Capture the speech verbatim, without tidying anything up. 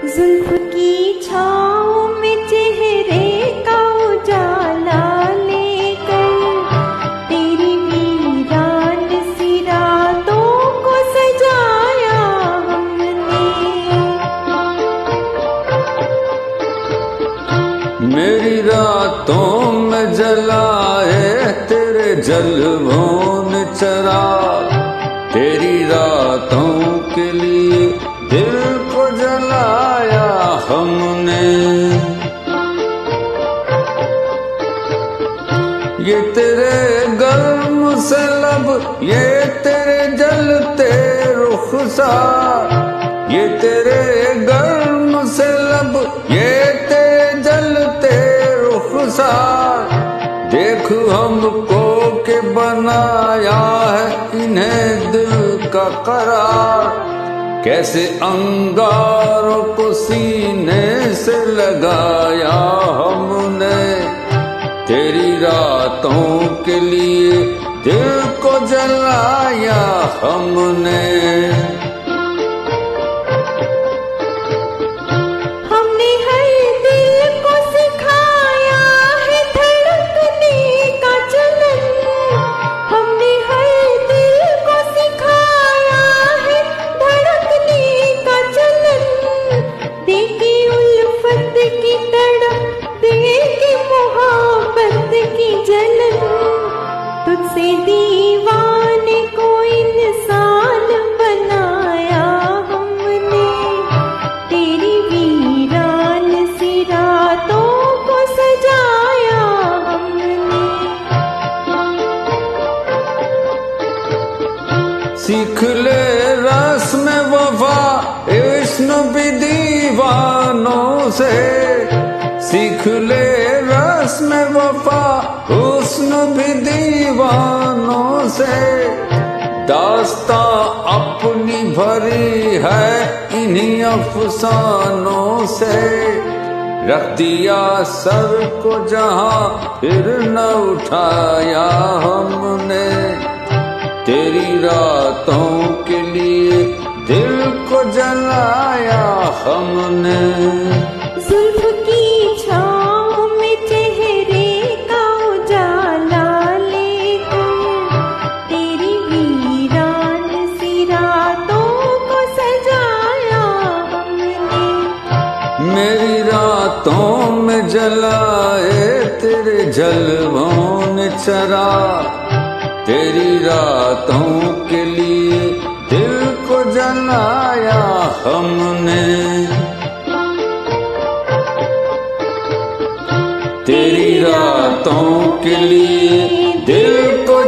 जुल्फ की छाँव में चेहरे का उजाला लेकर तेरी वीरान सी रातों को सजाया हमने। मेरी रातों में जलाए तेरे जलवों ने चराग, तेरी रातों के लिए दिल को जलाया हमने। ये तेरे गर्म से लब, ये तेरे जलते रुखसार, ये तेरे गर्म से लब, ये तेरे जलते रुखसार। देख हमको के बनाया है इन्हें दिल का करार, कैसे अंगारों को सीने से लगाया हमने। तेरी रातों के लिए दिल को जलाया हमने। तुझसे दीवाने को इंसान बनाया हमने, तेरी वीरान सी रातों को सजाया हमने। सीख ले रस्म वफा इश्क भी दीवानों से, सीख ले रस्म वफा हुस्न भी दीवानों से। दास्तां अपनी भरी है इन्हीं अफसानों से, रख दिया सर को जहां फिर न उठाया हमने। तेरी रातों के लिए दिल को जलाया हमने। जुल्फ की छाँव में चेहरे का उजाला लेकर तेरी वीरान सी रातों को सजाया हमने। मेरी रातों में जलाए तेरे जलवों ने चराग, तेरी रातों के लिए दिल को जलाया हमने। तेरी रातों के लिए दिल को